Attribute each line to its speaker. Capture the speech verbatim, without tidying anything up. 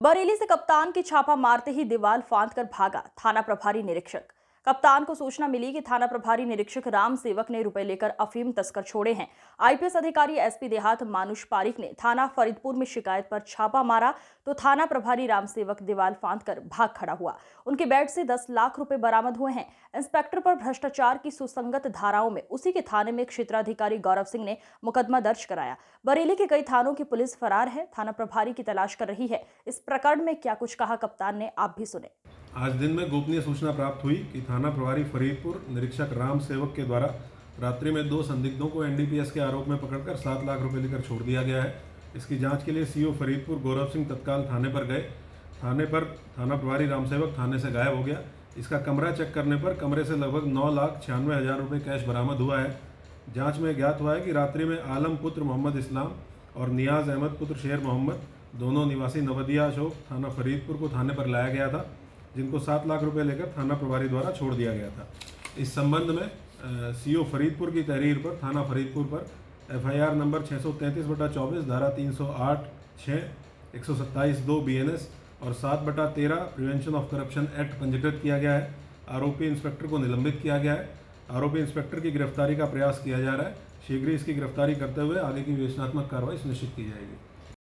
Speaker 1: बरेली से कप्तान की छापा मारते ही दीवार फांद कर भागा थाना प्रभारी निरीक्षक। कप्तान को सूचना मिली कि थाना प्रभारी निरीक्षक राम सेवक ने रुपए लेकर अफीम तस्कर छोड़े हैं। आईपीएस अधिकारी एसपी देहात मानुष पारिक ने थाना फरीदपुर में शिकायत पर छापा मारा तो थाना प्रभारी राम सेवक दीवार फांद कर भाग खड़ा हुआ। उनके बेड से दस लाख रुपए बरामद हुए हैं। इंस्पेक्टर पर भ्रष्टाचार की सुसंगत धाराओं में उसी के थाने में क्षेत्राधिकारी गौरव सिंह ने मुकदमा दर्ज कराया। बरेली के कई थानों की पुलिस फरार है, थाना प्रभारी की तलाश कर रही है। इस प्रकरण में क्या कुछ कहा कप्तान ने, आप भी सुने।
Speaker 2: आज दिन में गोपनीय सूचना प्राप्त हुई कि थाना प्रभारी फरीदपुर निरीक्षक राम सेवक के द्वारा रात्रि में दो संदिग्धों को एनडीपीएस के आरोप में पकड़कर सात लाख रुपए लेकर छोड़ दिया गया है। इसकी जांच के लिए सीओ फरीदपुर गौरव सिंह तत्काल थाने पर गए। थाने पर थाना प्रभारी राम सेवक थाने से गायब हो गया। इसका कमरा चेक करने पर कमरे से लगभग नौ लाख छियानवे हज़ार रुपये कैश बरामद हुआ है। जाँच में ज्ञात हुआ है कि रात्रि में आलम पुत्र मोहम्मद इस्लाम और नियाज अहमद पुत्र शेर मोहम्मद दोनों निवासी नवदिया अशोक थाना फरीदपुर को थाने पर लाया गया था, जिनको सात लाख रुपए लेकर थाना प्रभारी द्वारा छोड़ दिया गया था। इस संबंध में सीओ फरीदपुर की तहरीर पर थाना फरीदपुर पर एफआईआर नंबर छः सौ तैंतीस बटा चौबीस धारा तीन सौ आठ छः एक सौ सत्ताईस दो बीएनएस और सात बटा तेरह प्रिवेंशन ऑफ करप्शन एक्ट पंजीकृत किया गया है। आरोपी इंस्पेक्टर को निलंबित किया गया है। आरोपी इंस्पेक्टर की गिरफ्तारी का प्रयास किया जा रहा है। शीघ्र इसकी गिरफ्तारी करते हुए आगे की विवेचनात्मक कार्रवाई सुनिश्चित की जाएगी।